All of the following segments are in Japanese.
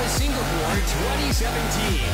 Singapore 2017.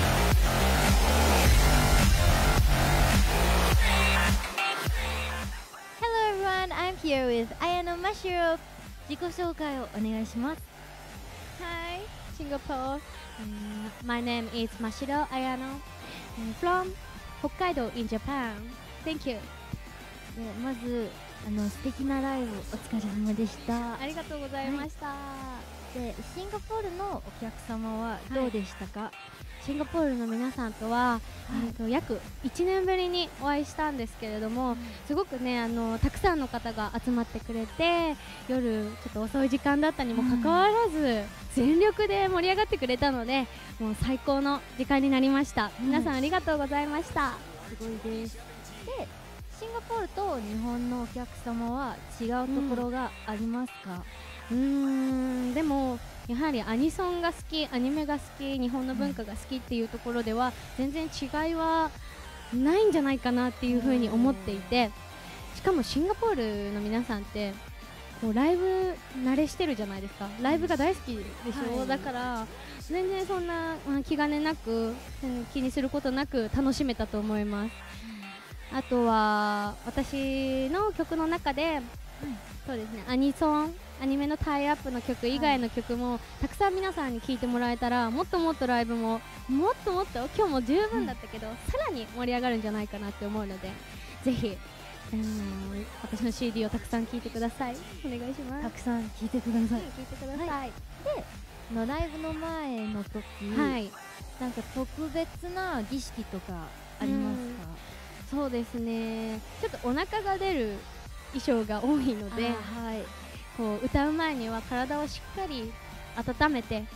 Hello everyone, I'm here with Ayano Mashiro. 自己紹介をお願いします。 Hi, Singapore. My name is Mashiro Ayano from Hokkaido in Japan. Thank you. でまず素敵なライブお疲れ様でした。 ありがとうございました。 でシンガポールのお客様はどうでしたか？ シンガポールの皆さんとは、約1年ぶりにお会いしたんですけれども、すごくねたくさんの方が集まってくれて、夜ちょっと遅い時間だったにもかかわらず、全力で盛り上がってくれたので、もう最高の時間になりました。皆さんありがとうございました。 すごいです。でシンガポールと日本のお客様は違うところがありますか？ でもやはりアニソンが好き、アニメが好き、日本の文化が好きっていうところでは全然違いはないんじゃないかなっていうふうに思っていて、しかもシンガポールの皆さんってこうライブ慣れしてるじゃないですか。ライブが大好きでしょ、だから全然そんな、気兼ねなく気にすることなく楽しめたと思います。あとは私の曲の中で、そうですね、アニソン、アニメのタイアップの曲以外の曲も、たくさん皆さんに聴いてもらえたら、もっともっとライブももっともっと、今日も十分だったけど、さらに盛り上がるんじゃないかなって思うので、ぜひ、私の CD をたくさん聴いてください。お願いします。 たくさん聴いてください。 聴いてください。 でライブの前の時、なんか特別な儀式とかありますか？ そうですね、ちょっとお腹が出る衣装が多いので、こう歌う前には体をしっかり温めて、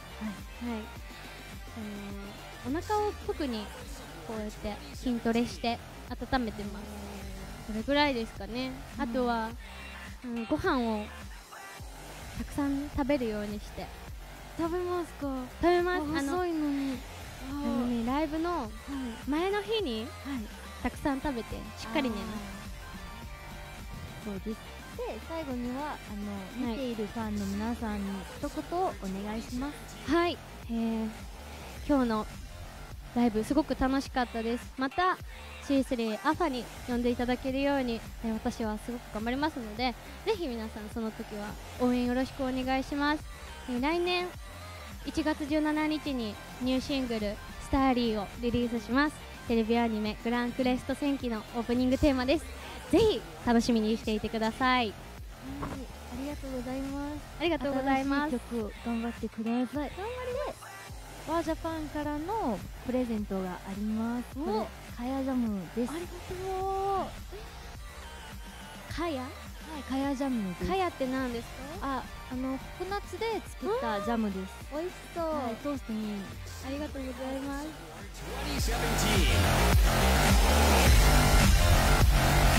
お腹を特にこうやって筋トレして温めてます。それぐらいですかね。あとは、ご飯をたくさん食べるようにして。 食べますか？ 食べます。 遅いのにライブの前の日にたくさん食べてしっかり寝ます。 そうです。で最後には見ているファンの皆さんに一言お願いします。 はい、今日のライブすごく楽しかったです。また C3 アファに呼んでいただけるように、私はすごく頑張りますので、ぜひ皆さんその時は応援よろしくお願いします。来年1月17日にニューシングル「スターリー」をリリースします。テレビアニメ「グランクレスト戦記」のオープニングテーマです。ぜひ楽しみにしていてください。 ありがとうございます。 ありがとうございます。 新しい曲頑張ってください。頑張ります。ワージャパンからのプレゼントがあります。これカヤジャムです。 ありがとう。カヤ？ カヤジャムです。 カヤって何ですか？ ココナッツで作ったジャムです。 美味しそう。 トーストに。 ありがとうございます。 2017